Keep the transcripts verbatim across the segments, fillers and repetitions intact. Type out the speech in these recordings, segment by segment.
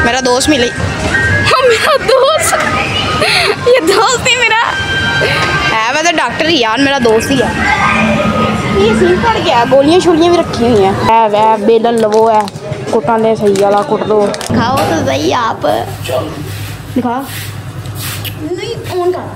मेरा दोस्त मिले। हाँ मेरा दोस्त, ये दोस्त ही मेरा है। मैं तो डॉक्टर ही यार, मेरा दोस्त ही है। ये सीन पड़ गया, गोलियां शोलियां भी रखी हुई हैं। है वह बेलन लवो है, कुटा ले सही वाला कुट दो। खाओ तो सही आप, दिखा नहीं ऑन कर,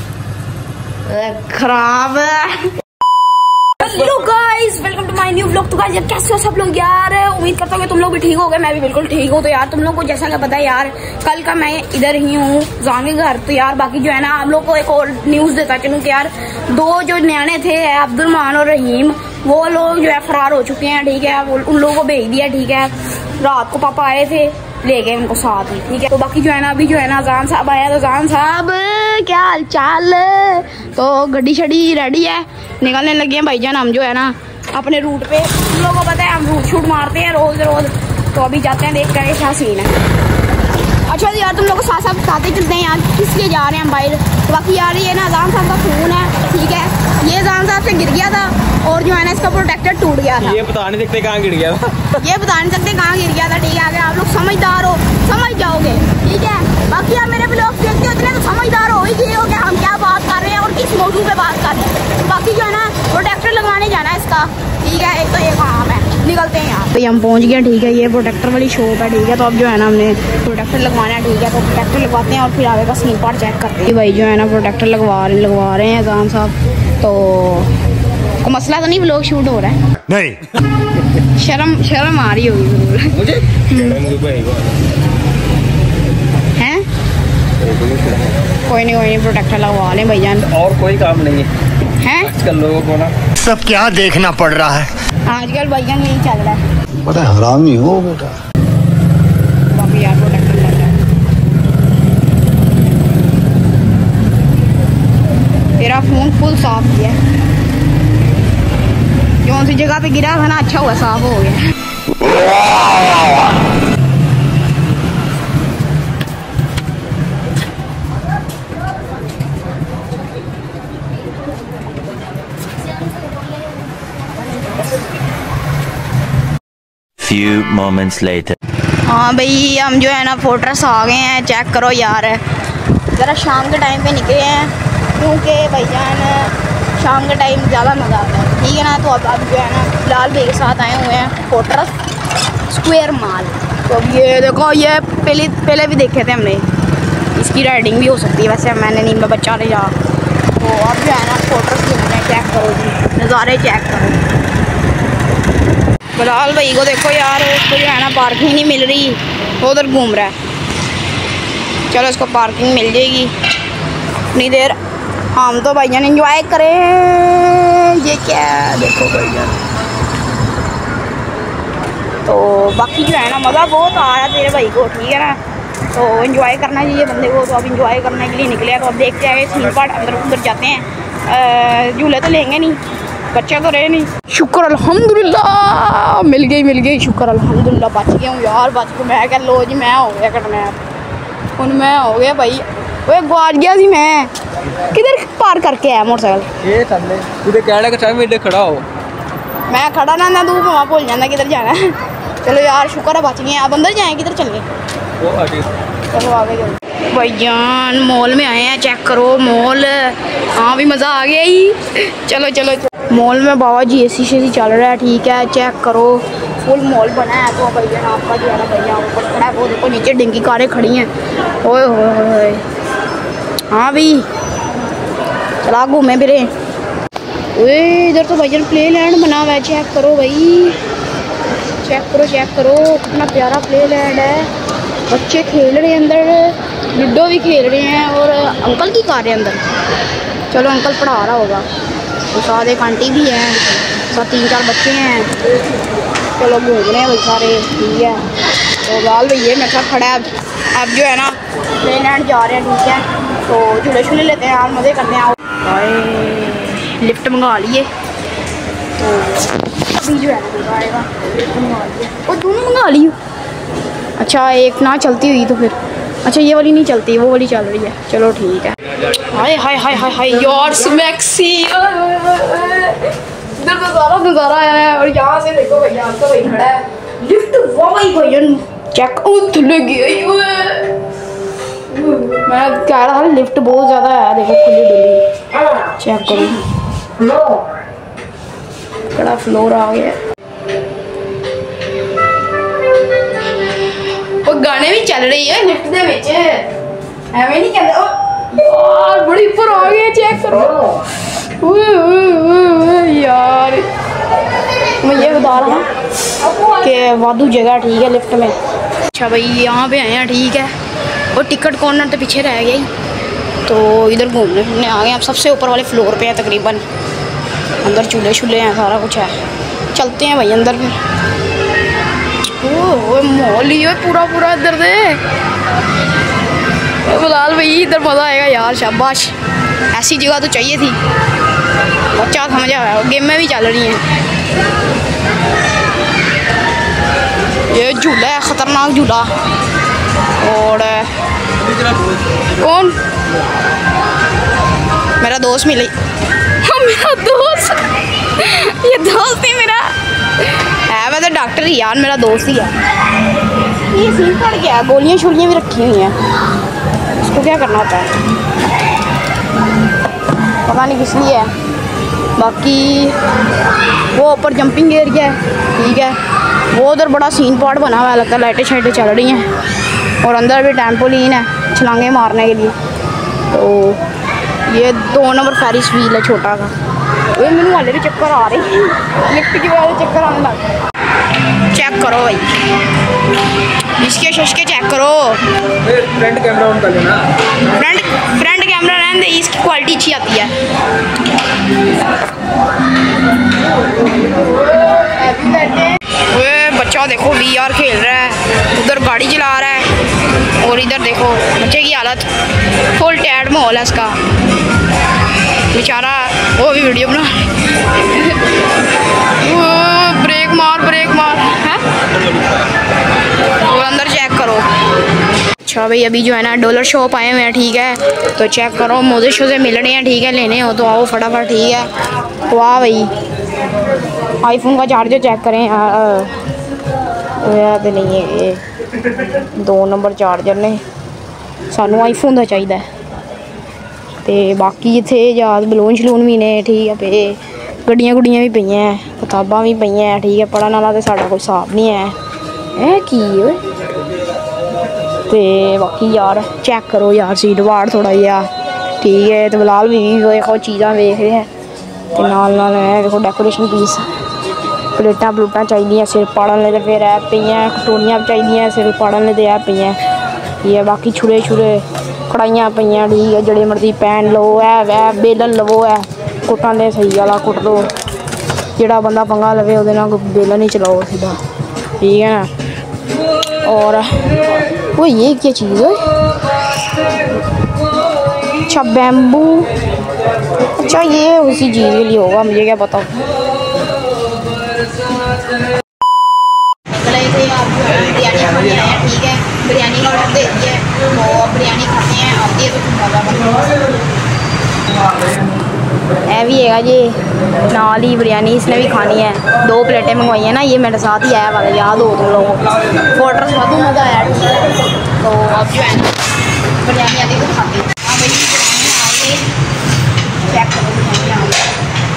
खराब है। Hello guys, welcome to my new vlog. तो गाइस यार कैसे हो सब लोग यार, उम्मीद करता हूँ कि तुम लोग भी ठीक हो गए, मैं भी बिल्कुल ठीक हूँ। तो यार तुम लोग को जैसा कि पता है यार, कल का मैं इधर ही हूँ जान के घर। तो यार बाकी जो है ना, आप लोग को एक और न्यूज देता चलूँ कि यार दो जो न्याणे थे अब्दुलमान और रहीम, वो लोग जो है फरार हो चुके हैं। ठीक है, उन लोगों को भेज दिया। ठीक है, रात को पापा आए थे, ले गए उनको साथ ही। ठीक है, तो बाकी जो है ना, अभी जो है ना अजान साहब आया। तो अजान साहब क्या हाल चाल? तो गड्डी शड्डी रेडी है, निकलने लगे हैं भाईजान हम जो है ना अपने रूट पे। तुम लोगों को पता है हम रूट शूट मारते हैं रोज रोज, तो अभी जाते हैं देखते हैं क्या सीन है। अच्छा यार तुम लोग को साथ साथ बताते चलते हैं यार किस लिए जा रहे हैं हम बाहर। तो बाकी यार ये ना अजान साहब का खून है। ठीक है, ये अजान साहब से गिर गया था और जो है ना इसका प्रोटेक्टर टूट गया था। ये बता नहीं सकते कहाँ गिर गया था। ये बता नहीं सकते कहाँ गिर गया था। ठीक है, अगर आप लोग समझदार हो समझ जाओगे। ठीक है, बाकी यार मेरे ब्लॉग देखते हो इतने तो समझदार हो ही गए हो कि हम क्या बात कर रहे हैं और किस मौजू पे बात कर रहे हैं। तो बाकी जो है ना प्रोटेक्टर लगवाने जाना है इसका। ठीक है, एक तो ये काम है, निकलते हैं यहाँ पे। हम पहुँच गए। ठीक है, ये प्रोटेक्टर वाली शॉप है। ठीक है, तो अब जो है ना हमने प्रोटेक्टर लगवाना है। ठीक है, तो प्रोटेक्टर लगवाते हैं और फिर आगे का स्क्रीन पार्ट चेक करते हैं। भाई जो है ना प्रोटेक्टर लगवा रहे लगवा रहे हैं अजान साहब। तो को मसला तो नहीं, व्लॉग शूट हो रहा है? नहीं। शर्म शर्म आ रही होगी मुझे हैं? कोई नहीं कोई नहीं, प्रोटेक्टर लगवा लें भाईजान। और कोई काम नहीं है हैं? आजकल लोगों को ना सब क्या देखना पड़ रहा है आजकल भाईजान यही चल रहा है। बड़ा हरामी हो बेटा। बाकी यार प्रोटेक्टर लग रहा है। तेरा फोन फुल साफ किया है, कौन सी जगह पे गिरा था ना, अच्छा हुआ साफ हो गया। Few moments later. हाँ भाई हम जो है ना फोर्ट्रेस आ गए हैं। चेक करो यार, ज़रा शाम के टाइम पे निकले हैं क्योंकि भाईजान शाम के टाइम ज़्यादा मज़ा आता है। ठीक है ना, तो अब अब जो है ना फिलहाल भाई के साथ आए हुए हैं फोर्ट्रेस स्क्वायर मॉल। तो अब ये देखो, ये पहले पहले भी देखे थे हमने, इसकी राइडिंग भी हो सकती है वैसे, मैंने नहीं, मैं बच्चा नहीं जा। तो अब जो है ना फोर्ट्रेस घूम रहे हैं। चेक करो जी, नज़ारे चेक करो। फिलहाल भाई को देखो यार, उसको जो है ना पार्किंग नहीं मिल रही, वो उधर घूम रहा है। चलो इसको पार्किंग मिल जाएगी इतनी देर, हम तो भाईजान एंजॉय करें। ये क्या देखो भाईजान, तो बाकी जो है ना मज़ा बहुत आ रहा है तेरे भाई को। ठीक है ना, तो एंजॉय करना चाहिए बंदे को। तो अब एंजॉय करने के लिए निकले हैं। तो अब देखते हैं थीम पार्क अंदर उधर जाते हैं। झूले तो लेंगे नहीं, बच्चा तो रहे नहीं। शुक्र अल्हम्दुलिल्लाह मिल गई मिल गई शुक्र अल्हम्दुलिल्लाह, बच गया हूँ यार, बच गया। मैं क्या लो जी, मैं हो गया कटना उन मैं हो गया भाई। वो गुआच गया सी, मैं किधर पार करके आया मोटरसाइकिल। ये थल्ले तुझे कहना कि टाइम में खड़ा हो, मैं खड़ा ना ना, तू वहाँ भूल जाना किधर जाना है। चलो यार शुक्र है बच गए। अब अंदर जाए, किधर चले? चलो आगे चलो भाईजान, मॉल में आए हैं। चेक करो मॉल, हाँ भी मज़ा आ गया ही। चलो चलो मॉल में बाबा जी ए सी शेसी चल रहा है। ठीक है, चेक करो फुल मॉल बना है। तो भैया आपका जो है ना भैया ऊपर खड़ा है, वो देखो नीचे डिंगी कारें खड़ी हैं। ओए होए होए, हाँ भाई चला घूमे फिरे। ओए इधर तो भैया प्ले लैंड बना हुआ है। चेक करो भाई, चेक करो चेक करो, कितना प्यारा प्ले लैंड है। बच्चे खेल रहे हैं अंदर, लूडो भी खेल रहे हैं और अंकल की कार है अंदर। चलो अंकल पढ़ा रहा होगा, तो साथ एक आंटी भी है, साथ तीन चार बच्चे हैं। चलो घूम रहे हैं भाई सारे। ठीक है, तो लाल भैया मेरे साथ खड़ा है। अब जो है ना प्ले लैंड जा रहे हैं। ठीक है, तो झूले झूले लेते हैं यार, मज़े करते हैं। लिफ्ट मंगा लिए, तो अभी जो है ना आएगा लिफ्ट मंगा लिए। और दोनों मंगा ली? अच्छा एक ना चलती हुई तो फिर, अच्छा ये वाली नहीं चलती, वो वाली चल रही है। चलो ठीक है। हाय हाय हाय हाय हाय यार मैक्सी, इधर नज़ारा नज़ारा आया है। और यहाँ से देखो भैया आपका भाई खड़ा है, लिफ्ट वाह भाई भैया चेक थले गया मैं कह रहा था लिफ्ट बहुत ज़्यादा है, देखो खुली डुली। चेक करो बड़ा फ्लोर आ गया। वो गाने भी चल रही है लिफ्ट दे विच, एवें नहीं कहते। ओ यार बड़ी ऊपर आ गए, चेक करो यार। मैं ये बता रहा हूँ कि वादू जगह ठीक है लिफ्ट में। अच्छा भाई यहाँ पे आए हैं, ठीक है। और टिकट कॉर्नर तो पीछे रह गई, तो इधर घूमने फिरने आ गए। अब सबसे ऊपर वाले फ्लोर पे है तकरीबन, अंदर चूल्हे चूल्हे हैं, सारा कुछ है। चलते हैं भाई अंदर भी। ओह मॉल ही है पूरा पूरा इधर दे। फिलहाल भाई इधर मज़ा आएगा यार, शाबाश। ऐसी जगह तो चाहिए थी, अच्छा समझ आया। गेमें भी चल रही हैं। ये झूला है, ख़तरनाक झूला। और कौन? मेरा दोस्त मिले। हाँ मेरा दोस्त, ये दोस्त ही मेरा है। वैसे डॉक्टर ही यार, मेरा दोस्त ही है। ये सीन पड़ गया, गोलियाँ शोलियाँ भी रखी हुई हैं, इसको क्या करना होता है पता नहीं किस लिए है। बाकी वो ऊपर जंपिंग एरिया है, ठीक है। वो उधर बड़ा सीन पार्ट बना हुआ है, लगता है लाइटें शाइटें चल रही हैं। और अंदर भी टेम्पोलिन है छलांगे मारने के लिए। तो ये दो नंबर फेरिस व्हील है छोटा सा। ये मैंने वाले भी चक्कर आ रही है, लिफ्ट की वजह से चक्कर आने लग। चेक करो भाई, इसके शशके चेक करो। फ्रंट कैमरा ऑन कर लेना। फ्रंट फ्रंट कैमरा रहने दे, इसकी क्वालिटी अच्छी आती है। वो बच्चा देखो वी आर खेल रहा है, उधर गाड़ी चला रहा है। और इधर देखो बच्चे की हालत, फुल टैड माहौल है इसका बेचारा। वो भी वीडियो बना वो ब्रेक मार ब्रेक मार है। और अंदर चेक करो। अच्छा भाई अभी जो है ना डॉलर शॉप आए हुए हैं, ठीक है। तो चेक करो, मोजे शोजे मिल रहे हैं, ठीक है। लेने हो तो आओ फटाफट, ठीक है। वाह भाई आईफोन का चार्जर चेक करें यार, याद नहीं है ये दो नंबर चार्जर ने, सानू आईफोन का चाहिए। तो बाकी इतने याद बलून शलून भी ने, ठीक है। पे गड्डियाँ गुड्डियाँ भी पई हैं, किताबां भी पई हैं, ठीक है। पढ़ने वाला तो साडा कोई हिसाब नहीं है। है की ओए ते बाकी यार चेक करो यार, सीट वार्ड थोड़ा जिहा, ठीक है। तो फिलहाल भी देखो चीज़ां वेख रहे हैं, तो नाल नाल है देखो डेकोरेशन पीस, प्लेटां प्लूटां चाहिए सिर पाड़न ले, फिर ऐ पई हैं कटोरियां चाहिए सिर पाड़न ले, ऐ पई हैं ठीक है। बाकी छुरे छुरे कढ़ाइयाँ पई हैं, ठीक है। जड़े मर्जी पैन लो, है वै बेलन लवो, है कुट्टां दे सही वाला कुट लो। जेड़ा बंदा पंगा लवे ओहदे नाल बेलन ही चलाओ सीधा, ठीक है ना। और वो ये क्या चीज़ है? अच्छा बैम्बू, अच्छा ये उसी चीज़ के लिए होगा, मुझे क्या पता। बिरयानी खाने आए हैं, ठीक है। बिरयानी का ऑर्डर दे दिया है, तो बिरयानी खाते हैं। आती है तो है भी है जी नाल ही बिरयानी इसने भी खानी है। दो प्लेटें मंगवाई हैं ना, ये मेरे साथ ही आया वाला, याद हो तुम लोगों को। फोटोस बहुत मज़ा आया, तो अब जो है बिरयानी आती तो खाते हैं। हाँ भाई बिरयानी चेक करो बिरयानी आ गई।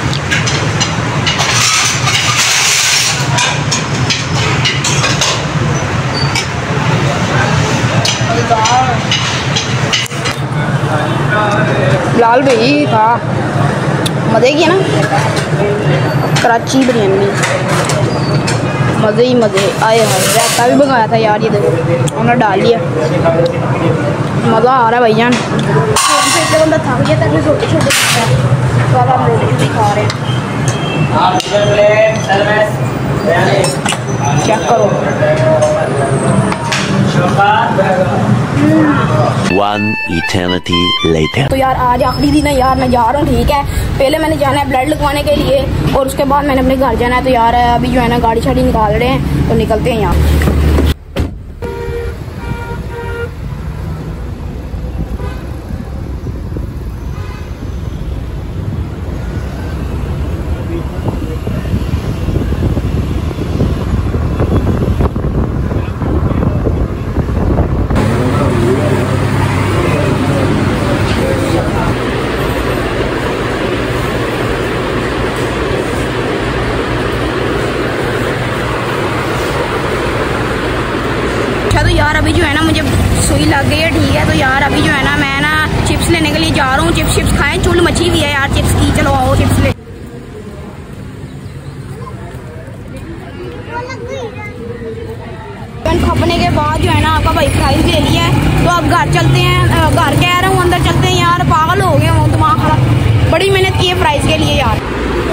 लाल भाई था मज़े की है ना, कराची बिरयानी मज़े ही मज़े आए हैं। रायता भी मंगाया था यार, ये देखो उन्होंने डाल लिया, मज़ा आ रहा है भाईजान। बंदा थक गया था, छोटे छोटे वाला हम रोटी भी खा रहे हैं। चेक करो One eternity later. तो यार आज आखिरी दिन है यार, मैं जा रहा हूँ, ठीक है। पहले मैंने जाना है ब्लड लगवाने के लिए, और उसके बाद मैंने अपने घर जाना है। तो यार अभी जो है ना गाड़ी शाड़ी निकाल रहे हैं, तो निकलते हैं यहाँ। यार अभी जो है ना मुझे सुई लग गई है, ठीक है। तो यार अभी जो है ना मैं ना चिप्स लेने के लिए जा रहा हूँ। चिप्स चिप्स खाएं, चुल मची हुई है यार चिप्स की। चलो आओ चिप्स ले। खपने के बाद जो है ना आपका भाई फ्राइज ले लिया है। तो अब घर चलते हैं, घर कह रहा हूँ, अंदर चलते हैं यार। पागल हो गए हूँ, दिमाग खराब। बड़ी मेहनत की है फ्राइज के लिए यार।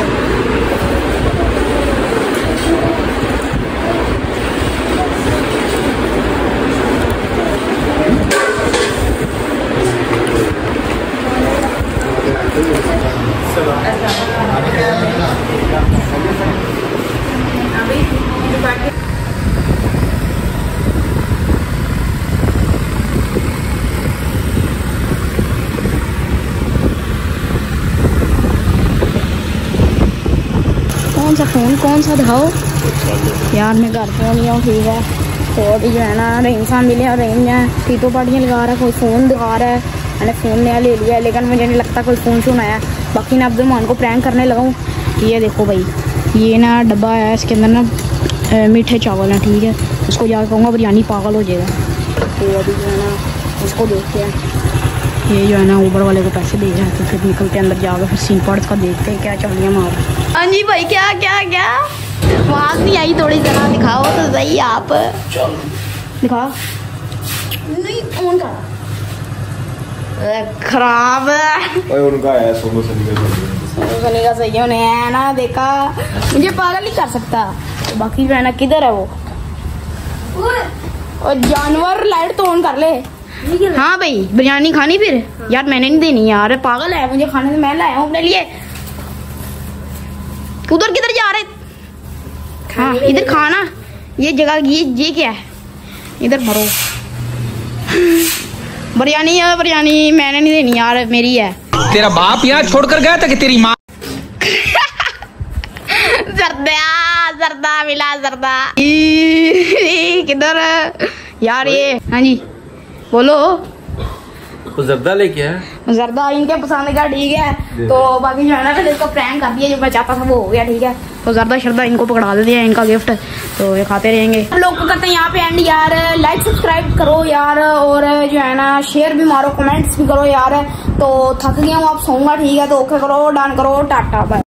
कौन सा फ़ोन कौन सा दिखाओ यार। मैं घर पे नहीं हूँ, ठीक है। तो अभी जो है ना रेंज सा मिले और रेंज है टीटो पार्टियाँ लगा रहा है। कोई फ़ोन दिखा रहा है, मैंने फ़ोन नया ले लिया है, लेकिन मुझे नहीं लगता कोई फ़ोन शोन आया। बाकी ना अब्दुलमान को प्रैंक करने लगाऊँ। ये देखो भाई, ये ना डब्बा है, इसके अंदर ना मीठे चावल हैं, ठीक है। उसको जाकर कहूँगा बिरयानी, पागल हो जाएगा। तो अभी जो है ना उसको देखते हैं। ये जो है ना ऊबर वाले को पैसे दे रहे हैं। तो फिर निकलते अंदर जाकर फिर सीन पार्ट्स का देखते हैं क्या चल रही है हमारा। हाँ जी भाई, क्या क्या क्या आवाज़ नहीं आई, थोड़ी जरा दिखाओ तो सही आप। दिखाओ नहीं, ऑन करा खराब है। उनका है सोनू सनी सनी का सही होने है ना, देखा। मुझे पागल नहीं कर सकता। तो बाकी जो है ना किधर है वो, और जानवर लाइट तो ऑन कर ले। हाँ भाई, बिरयानी खानी फिर यार। मैंने नहीं देनी यार, पागल है। मुझे खाने से मैं लाया हूँ अपने लिए। उधर किधर जा रहे? हाँ इधर खाना, ये जगह ये ये क्या है, इधर मरो। बिरयानी है, बिरयानी मैंने नहीं देनी यार, मेरी है। तेरा बाप यहाँ छोड़कर गया था कि तेरी माँ? जर्दा जर्दा मिला जर्दा। किधर यार ये? हाँ जी बोलो। तो जर्दा लेके है, जर्दा इनके पसंद का, ठीक है। तो बाकी जो है ना फिर इसको प्रैंक कर दिया, जो मैं चाहता था वो हो गया, ठीक है। तो जर्दा शर्दा इनको पकड़ा देते हैं, इनका गिफ्ट। तो ये खाते रहेंगे। हम लोग को करते हैं यहाँ पे एंड यार। लाइक सब्सक्राइब करो यार, और जो है ना शेयर भी मारो, कमेंट्स भी करो यार। तो थक गया हूँ, आप सोऊंगा, ठीक है। तो ओके करो, डन करो, टाटा बाय।